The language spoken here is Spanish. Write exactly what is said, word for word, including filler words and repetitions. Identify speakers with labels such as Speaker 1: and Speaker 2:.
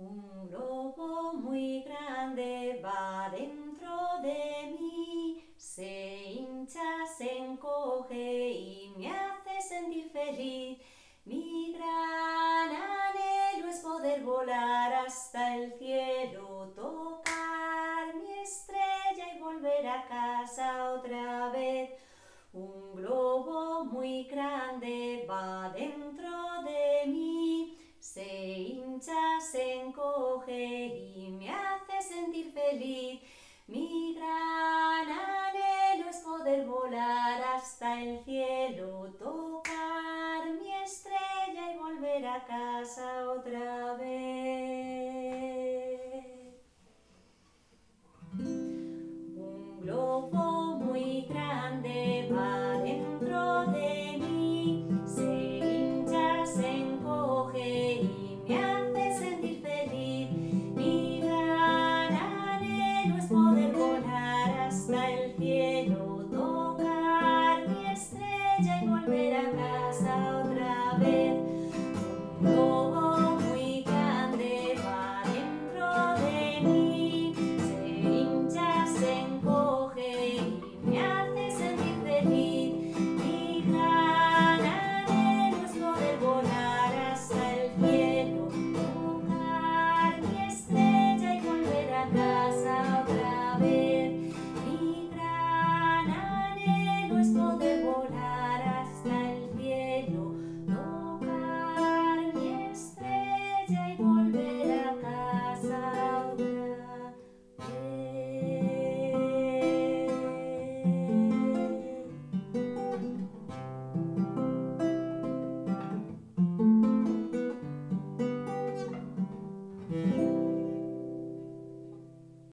Speaker 1: Un globo muy grande va dentro de mí, se hincha, se encoge y me hace sentir feliz. Mi gran anhelo es poder volar hasta el cielo, tocar mi estrella y volver a casa otra vez. Un globo muy grande va dentro de mí, se hincha, se encoge y me hace sentir feliz. Mi gran anhelo es poder volar hasta el cielo, tocar mi estrella y volver a casa otra vez.